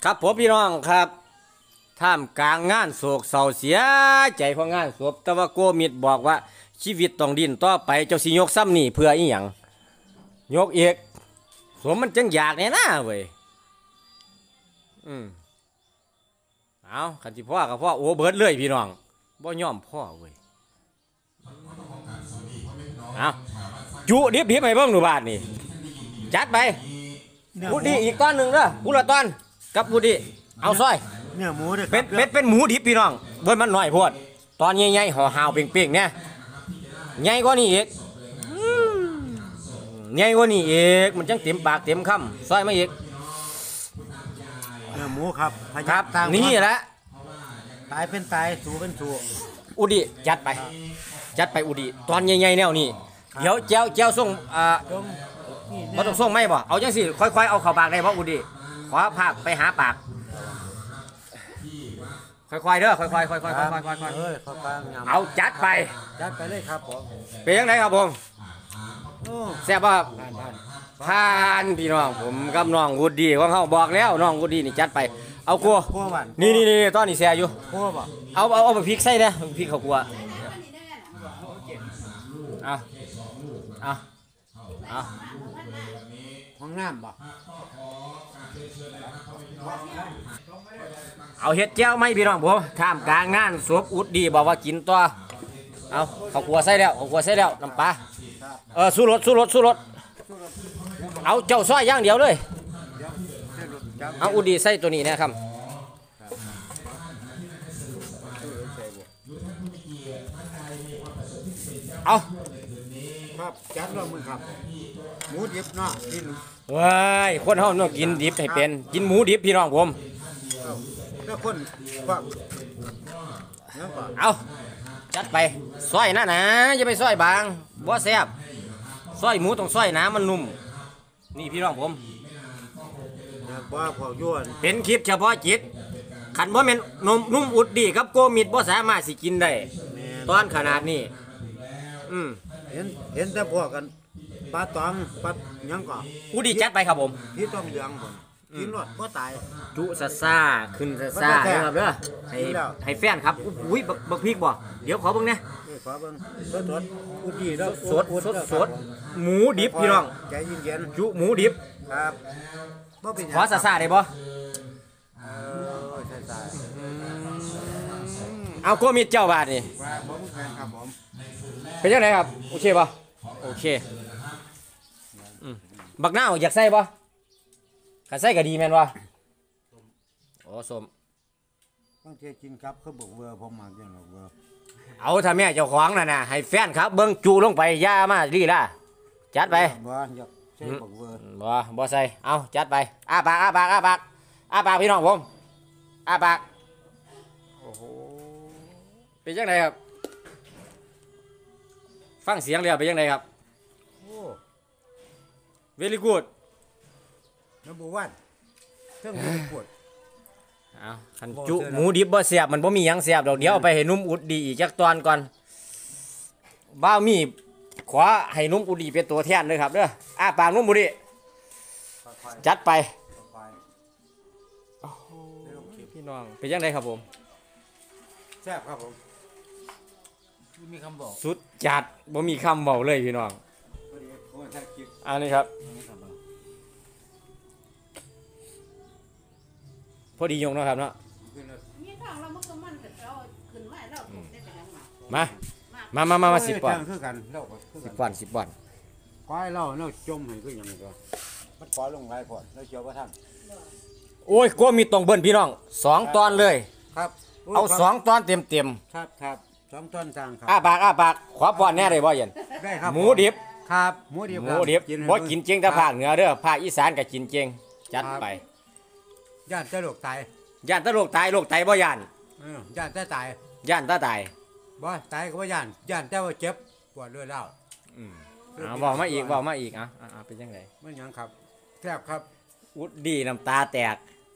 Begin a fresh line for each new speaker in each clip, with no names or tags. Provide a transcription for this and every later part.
ครับผมพี่น้องครับท่ามกลางงานโศกเศร้าเสียใจของงานศพแต่ว่าโกมิดบอกว่าชีวิตต้องดิ้นต่อไปเจ้าสิยกซ้ำนี่เพื่ออีหยังยกเอกสมมันจังอยากแน่นะเว้ยเอาขันสิพ่อกับพ่อโอ้เบิดเลยพี่น้องบ่ยอมพ่อเว้ยเอาจุดิบให้เบิ่งหนูบาทนี่จัดไปพูดดีอีกตอนหนึ่งเด้อพูดละตอนกับพูดดีเอาซอย
เนี่ยหมูเด้อ
เป็นหมูดิบพี่น้องเบิ่มันน้อยโพดตอนใหญ่ๆห่อหาวเป่งๆเนี่ยใหญ่กว่านี้อีกใหญ่กว่านี้อีกมันจังเต็มปากเต็มคำซอยมาอีก
เนี่ยหมูครับ
นี่แหละ
ตายเป็นตายสู้เป็นสู้
อุดิจัดไปอุดิตอนใหญ่ๆแนวนี้เดี๋ยวเจ้าส่งบ่ต้องส่งไม่บ่เอาจังสิค่อยๆเอาเข้าปากได้บ่อุดิขอภาคไปหาปากค่อยๆเด้อค่อยๆเอาจัดไป
เลยครับผม
เป็นยังไงครับผมแซ่บป่ะผ่านพี่น้องผมกับน้องวูดดี้ของเขาบอกแล้วน้องวูดดี้นี่จัดไปเอากลัวนี่ตอนนี้แซ่อยู่เอาไปพริกใส่เด้อพริกเขากลัวเอา
ห้องน้ำบ่
เอาเห็ดแจ้วไหมพี่น้องผมท่ามกลางงานศพอุดดีบอกว่ากินตัวเอาเขากลัวใส่แล้วน้ำปลาสู้รถเอาเจ้าซอยย่างเดียวเลยเอาอุดดีใส่ตัวนี้นะครับเอา
ครับจัดลงมือครับหมูดิบเนาะกิน
ว้ายคนห้องต้องกินดิบให้เป็นกินหมูดิบพี่น้องผม
แล้วคนฟัง
เอาจัดไปซอยนะอย่าไปซอยบางบ่แซ่บซอยหมูต้องซอยน้ำมันนุ่มนี่พี่น้องผม
ว่าพอยวน
เป็นคลิปเฉพาะจิตขันบ่แม่นนุ่มอุดดีครับโกมิดบ่สามารถสิกินได้ตอนขนาดนี้
เห็นแต่พวกกันปลาตองปลายังก่อ
อุดดีจัดไปครับผม
ที่ต้องเหลืองผมกินรสก็ตาย
จุซ่าขึ้นซ่านะครับเด้อให้แฟนครับอุ้ยบักพริกบ่เดี๋ยวขอเบิ่งนะ
ขอเบิ่งสดอุดดีแล้ว
สดหมูดิบพี่น้อง
ใจเย็น
จุหมูดิบ
ครับ
ขอซ่าได้บ่เอาโกมิดเจ้าบาทนี่
ผมแฟนครับผม
เป็นยังไงครับโอเคป่ะโอเคบักหน้าอยากใส่ป่ะขันใส่ก็ดีแม่นวะโอ้สม
ต้องเทกินครับเขาบอกเวอร์ผมมาอย่างเวอร์
เอาถ้าแม่เจ้าของน่ะให้แฟนครับเบิ้งจูลงไปย่ามาดีล่ะจัดไป
อยากใส่บอกเวอร์
บ่ใส่เอาจัดไปอ้าปากพี่น้องผมอ้าปากโอ้โหเป็นยังไงครับฟังเสียงเรียบไปยังไงครับvery good
number one เครื่องvery good
เอาขันจุหมูดิบบ่เสียบมันบ่มีหยังเสียบดอกเดี๋ยวเอาไปให้นุ่มอุดดีอีกจักตอนก่อนบ้ามีขอให้นุ่มอุดดีเป็นตัวแทนเลยครับเด้ออ้าปากนุ่มอุดดีจัดไปพี่น้องเป็นยังไงครับผม
แซ่บครับผมมีคำบอก
สุดจัดบ่มีคำบอกเลยพี่น้องอันนี้ครับพอดียงนะครับเนาะมา10 วัน10 วัน
ก้อยเราเนี่ยจมให้ก็ยังไงก็มันปล่อยลงไรพอแล้วเชียวว่าท่าน
โอ้ยก็มีตรงเบิ้ลพี่น้อง2 ตอนเลย
ครับ
เอา2 ตอนเต็ม
ครับ2 ตอนต่างครับ
อ้าปากขวาป้อนแน่เลยบ่เย็น
ได้ครับ
หมูดิบ
ครับหมูดิบ
บ่กินเจงแต่ภาคเหนือเด้อภาคอีสานก็กินเจงจัดไป
ย่านจะโรคตาย
โรคไตบ่ย่าน
ย่านแต่ตายบ่ตายก็บ่ย่านแต่ว่าเจ็บปวดด้วยแล้ว
เอาบอกมาอีกเป็นยังไง
มันยังครับแซ่บครับ
อุดดีน้ำตาแตก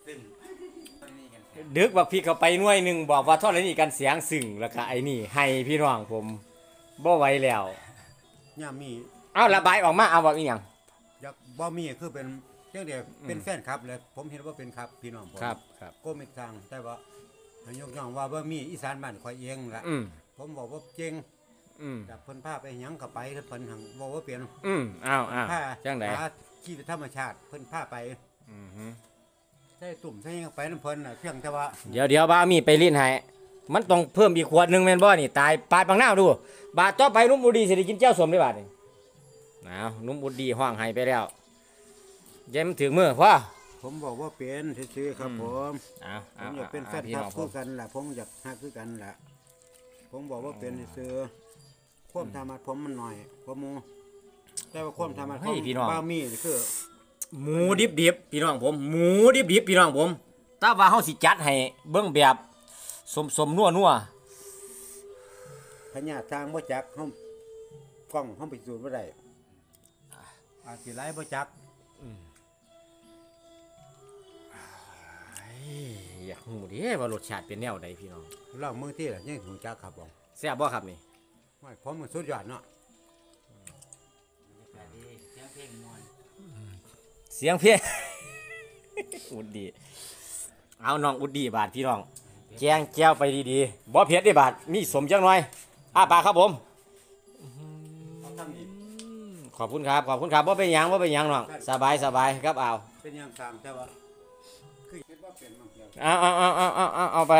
ดึกบักพี่เขาไปหน่วยหนึ่งบอกว่าท่อนี้กันเสียงสึ่งแล้วก็ไอ้นี่ให้พี่น้องผมบ่ไหวแล้ว
ย่ามี
เอาระบายออกมาเอาบอกอีหยัง
อยากบ่มีคือเป็นจังเดียวเป็นแฟนครับเลยผมเห็นว่าเป็นครับพี่น้องผม
ครับครับ
ก็ไม่ทางแต่ว่าให้ยกย่องว่าบ่มีอีสานบ้านข่อยเองล่ะผมบอกว่าเก่งจากเพิ่นพาไปหยังก็ไปเพิ่นหังบอกว่าเปลี่ยน
อ้าว
พา
จังได๋
หาชีวิตธรรมชาติเพิ่นพาไปใช่ตุ่มใช่ยังไปน้ำเพิ่นน่ะเพียงแต่ว่า
เดี๋ยวบ้ามีไปลิ้นให้มันต้องเพิ่มอีกขวดนึงแม่นบ่นี่ตายปาดบางหน้าดูบาดต่อไปนุ่มบุดีสิได้กินเจ้าสมได้บาดนี่อ้าวนุ่มบุดีห้องให้ไปแล้วเย็มถึงมือพ่อ
ผมบอกว่าเป็นซื่อๆครับผมผมอยากเป็นแฟนคลับคือกันล่ะผมอยากฮักคือกันล่ะผมบอกว่าเป็นซื่อความธรรมะผมมันหน่อยกว่าหมูแต่ว่าความธรรมะของบ้ามีคือ
หมูดิบพี่น้องผมหมูดิบพี่น้องผมถ้าว่าเฮาสิจัดให้เบิ่งแบบสมนัว
พญาทางบ่จักเฮากล้องเฮาไปสูดบ่ได้อาจสิไล่บ่จัก
อยากหูดิว่ารสชาติเป็นแนวใดพี่น้อง
ลองมื้อที่ล่ะยังหูจักครับผม
แซ่บบ่ครับนี่
ผมมันสุดยอดเนาะ
เสียงเพลงอุดดีเอาน้องอุดดีบาทพี่น้องแจงแก้วไปดีๆบ่เผ็ดได้บาทมีสมจังหน่อยปากครับผมขอบคุณครับบ่เป็นหยังน้องสบายครับ
เป็นหยังตามแต่ว่าคือคิดว่าเป็นมันเดียว
เอาไป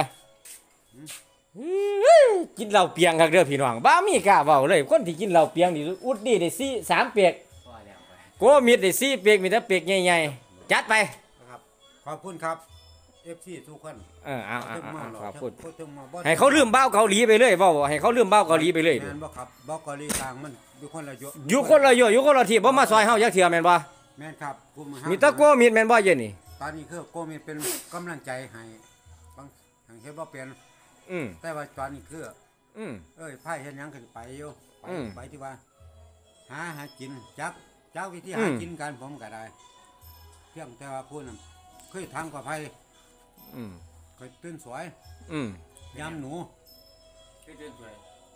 กินเหล้าเปียงครับเด้อพี่น้องบ้ามีกล้าเว้าเลยคนที่กินเหล้าเปียงนี่อุดดีได้3เปียกโกมิดได้4เปียกมีแต่เปียกใหญ่ๆจัดไป
ครับขอบคุณครับ FC ทุกคน
เอาขอบคุณให้เขาลืมบ้าเกาหลีไปเลยเว้าให้เขาลืมบ้าเกาหลีไปเลย
แม่นบ่ครับบ่เกาหลีทางมันอยู่คนละ
อยู่คนละที่บ่มาซอยเฮาจักเทื่อแม่นบ่
แม่นครับ
มีตะโกมิดแม่นบ่เย็นนี่
ตอนนี้คือโกมิดเป็นกำลังใจให้บางเฮ็ดบ่เป็นแต่ว่าตอนนี้คือไผเฮ็ดหยังก็ไปอยู่ไปที่ว่าหากินจักวิธีหากินกันผมก็ได้เพียงแต่ว่าผู้นั้นเคยทำกับไผเคยตื่นสวยยำหนูเคยตื่นสวย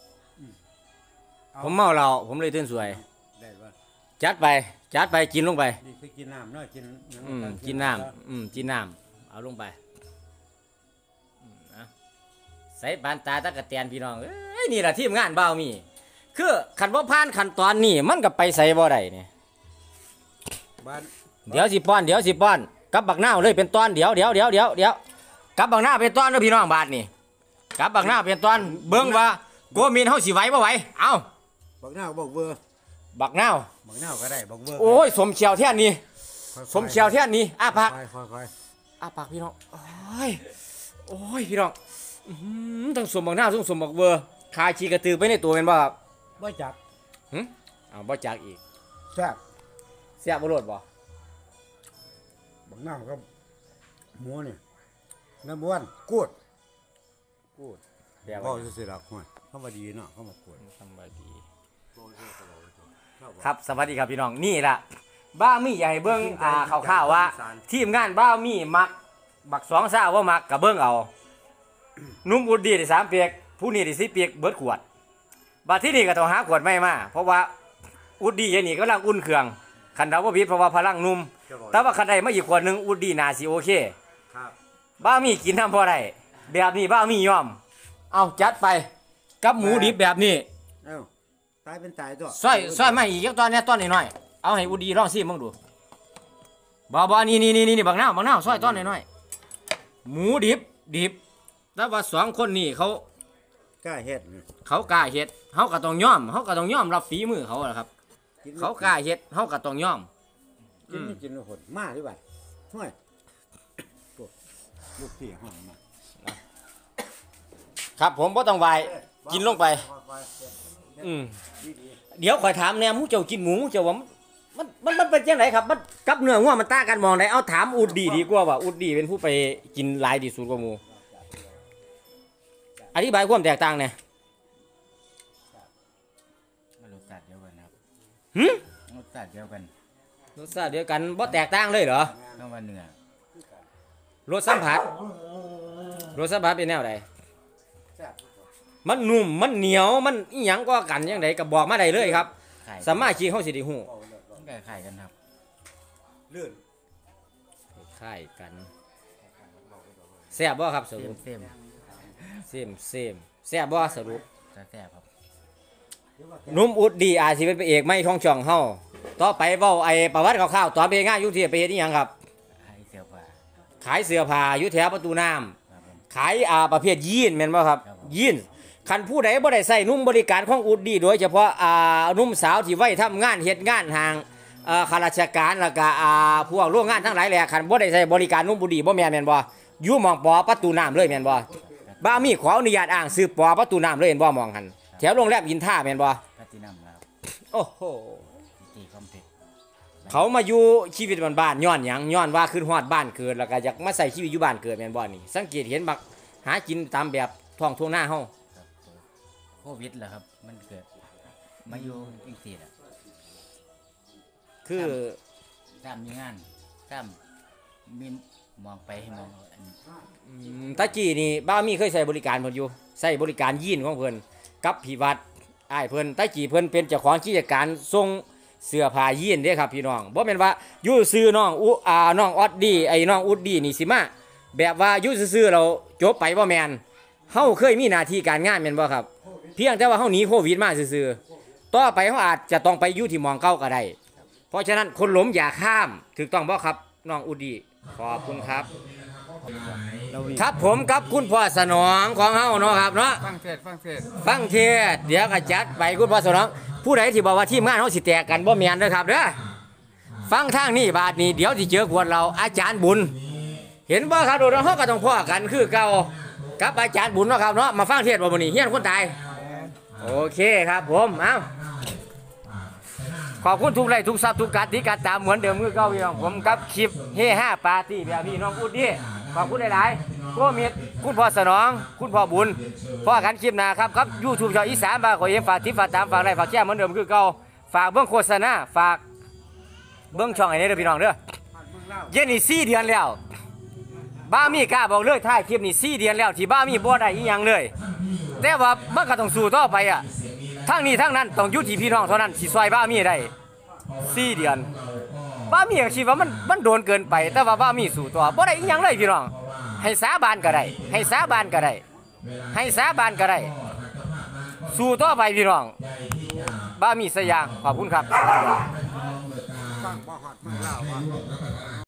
ผมเมาเหล้าผมเลยตื่นสวย
ได้บ่
จัดไปกินลงไป
นี่คือกินน้ำเนาะกิน
น้ำเอาลงไปใส่บานตาตะกะแตนพี่น้องนี่แหละทีมงานบ่าวมีคือขันบ่ผ่านขั้นตอนนี้มันก็ไปใส่บ่ได้เนี่ยเดี๋ยวสิป้อนกับบักหน้าเลยเป็นตอนเดี๋ยวกับบักหน้าเป็นตอนเด้อพี่น้องบาดนี่กับบักหน้าเป็นตอนเบิ่งว่าโกมินเฮาสิไหวบ่ไหวเอา
บักหน้าบอกเวอร์
บักหน้า
ก็ได้บอกเวอร์
โอ้ยสมเชียวแท่นนี้ปากปากพี่น้องโอ้ยพี่น้องต้องสมบักหน้าต้องสมบักเวอร์คาชีกระตือไปในตัวเป็นบ่ครับ
บ่จัก
บ่จักอีก
แซ่
บบ่รสบ่
บักหน้าก็หมูนี่น้ำบ้วนกูดแบบว่าสิล่ะห้วยคำว่าดีเนาะคำว่ากูด
คำว่าดีครับสวัสดีครับพี่น้องนี่ล่ะบ้ามีใหญ่เบิ่งข่าวว่าทีมงานบ้ามีมักบัก2ซ่าว่ามักก็เบิ่งเอานุ่มอุดดีได้3เปียกผู้นี้ได้4เปียกเบิดขวดบัดที่นี่ก็ต้องหาขวดใหม่มาเพราะว่าอุดดีอย่างนี้กำลังอุ่นเครื่องคันเราบ่ผิดเพราะว่าพลังนุ่มแต่ว่าคันใดมาอีกขวดนึงอุดดีน่าสิโอเค
ครับ
บ้ามีกินทำพอได้แบบนี้บ้ามียอมเอาจัดไปกับหมูดิบแบบนี้
ตายเป็นตายตัว
ซอยมาอีกตอนนี้ตอนน้อยๆเอาให้อุดดีลองซิมึงดูบ่นี่บักหน้าซอยตอนน้อยๆหมูดิบแต่ว่า2คนนี่เขา
กล้าเฮ็ด
เขาก็ต้องยอมรับฝีมือเขาแหละครับเขากล้าเฮ็ดเขาก็ต้องยอม
กินหดมาหรือเปล่าห้วยลูกพี่ห้องมา
ครับผมบ่ต้องไหวกินลงไปเดี๋ยวข่อยถามแน่มูเจ้ากินหมูเจ้าว่ามันเป็นจังไดครับมันกับเนื้องัวมันต่างกันมองได้เอาถามอุดดีกว่าว่าอุดดีเป็นผู้ไปกินหลายที่สุดกว่าหมูอธิบายความแตกต่างเนี่ย
รสชาติเดียวกันครับรสชาติเดียว
กันบ่แตกต่างเลยเหรอ
ต้องว่าเนื้อ
รสสัมผัสเป็นแนวใดมันนุ่มมันเหนียวมันอีหยังก็กันยังไงก็บอกมาได้เลยครับสามารถชี้เขาสิได้ฮู้
ไข่กันครับ
ล้ายกันแซ่บบ่ครับสรุป
เซม
เซมแซ่บบ่สรุป
แซ่บครับ
นุ่มอุดดีอาจสิเป็นพระเอกไม่ท่องช่องเฮาต่อไปเว้าไอ้ประวัติคร่าวๆตอนไปงานอยู่ที่ไปเฮ็ดอีหยังครับ
ให้เสียวผ้า
ขายเสื้อผ้าอยู่แถวประตูน้ำ
ครับผม
ขายประเภทยีนแม่นบ่ครับ
ครับผม
ยีนคันผู้ใดบ่ได้ใส่นุ่มบริการของอุดดีโดยเฉพาะนุ่มสาวที่ไว้ทำงานเฮ็ดงานทางข้าราชการแล้วก็พวกโรงงานทั้งหลายแหละคันบ่ได้ใส่บริการนุ่มบุดีบ่แม่นบ่อยู่หม่องปอประตูน้ำเลยแม่นบ่บ้ามีขออนุญาตอ้างซื้อปอประตูน้ำเลยเห็นบ่มองหันแถวโรงแรมอินท่าแม่นบ่
แพลตินัมครับ
โอ้โห
จีคอมเพล็กซ์
เขามาอยู่ชีวิตบ้านๆย้อนหยังย้อนว่าขึ้นฮอดบ้านเกิดแล้วก็อยากมาใส่ชีวิตอยู่บ้านเกิดแม่นบ่นี่สังเกตเห็นบักหากินตามแบบท้องทุ่งนาเฮา
ครับโควิดเหรอครับมันเกิดมาอยู่จังซี่แหละ
คือ
ตามมีงานตามมีมองไปให้มองอัน
ตะกี้นี่บ้ามีเคยใส่บริการเพิ่นอยู่ใส่บริการยีนของเพิ่นกับพี่วัดอ้ายเพิ่นตะกี้เพิ่นเป็นเจ้าของกิจการส่งเสื้อผ้ายีนเด้ครับพี่น้องบ่แม่นว่าอยู่ซื่อน้องน้องออดดี้ไอ้น้องอุดดี้นี่สิมาแบบว่าอยู่ซื่อๆเราจบไปบ่แม่นเฮาเคยมีหน้าที่การงานแม่นบ่ครับ เพียงแต่ว่าเฮาหนีโควิดมาซื่อๆต่อไปเฮาอาจจะต้องไปอยู่ที่หมองเก่าก็ได้เพราะฉะนั้นคนหลมอย่าข้ามถูกต้องบ่ครับน้องอุดดี้ขอบคุณครับ ครับผมกับคุณพ่อสนองของเฮาเนาะครับเนาะ
ฟังเทศฟังเทศ
ฟังเทศเดี๋ยวก็จัดไปคุณพ่อสนองผู้ใดที่บอกว่าทีมงานเฮาสิแตกกันบ่แม่นเด้อครับเด้อฟังทางนี้บาดนี้เดี๋ยวสิเจอขวดเราอาจารย์บุญ เห็นบ่ครับโดนเฮาก็ต้องพ้อกันคือเก่ากับอาจารย์บุญเนาะครับเนาะมาฟังเทศบ่มื้อนี้เฮียนคนตายโอเคครับผมเอ้าขอบคุณทุกไลค์ทุกซับทุกการที่การตามเหมือนเดิมคือเก่าพี่น้องผมกับคลิปเฮฮาปาร์ตี้แบบพี่น้องอุดดีขอบคุณหลายๆก็มีคุณพ่อสนองคุณพ่อบุญพ่อกันคลิปหน้าครับครับ YouTube ชาวอีสานบางขอเองฝากติดฝากตามฝากไลค์ฝากแชร์เหมือนเดิมคือเก่าฝากเบิ่งโฆษณาฝากเบิ่งช่องไอ้นี่เด้อพี่น้องเด้อเย็นนี่4 เดือนแล้วบ้ามีกล้าบอกเลยท้ายคลิปนี่4 เดือนแล้วที่บ้ามีบ่ได้อีหยังเลยแต่ว่ามันก็ต้องสู้ต่อไปอ่ะทั้งนี้ทั้งนั้นต้องอยู่ที่พี่น้องเท่านั้นสิซอยบ้ามีได้4 เดือนบ้ามีก็คิดว่ามันโดนเกินไปแต่ว่าบ้ามีสู้ต่อบ่ได้อีหยังเลยพี่น้องให้สาบานก็ได้ให้สาบานก็ได้ให้สาบานก็ได้สู้ต่อไปพี่น้องบ้ามีสยางขอบคุณครับ
ฟังบ่ฮอดเมืองลาวว่า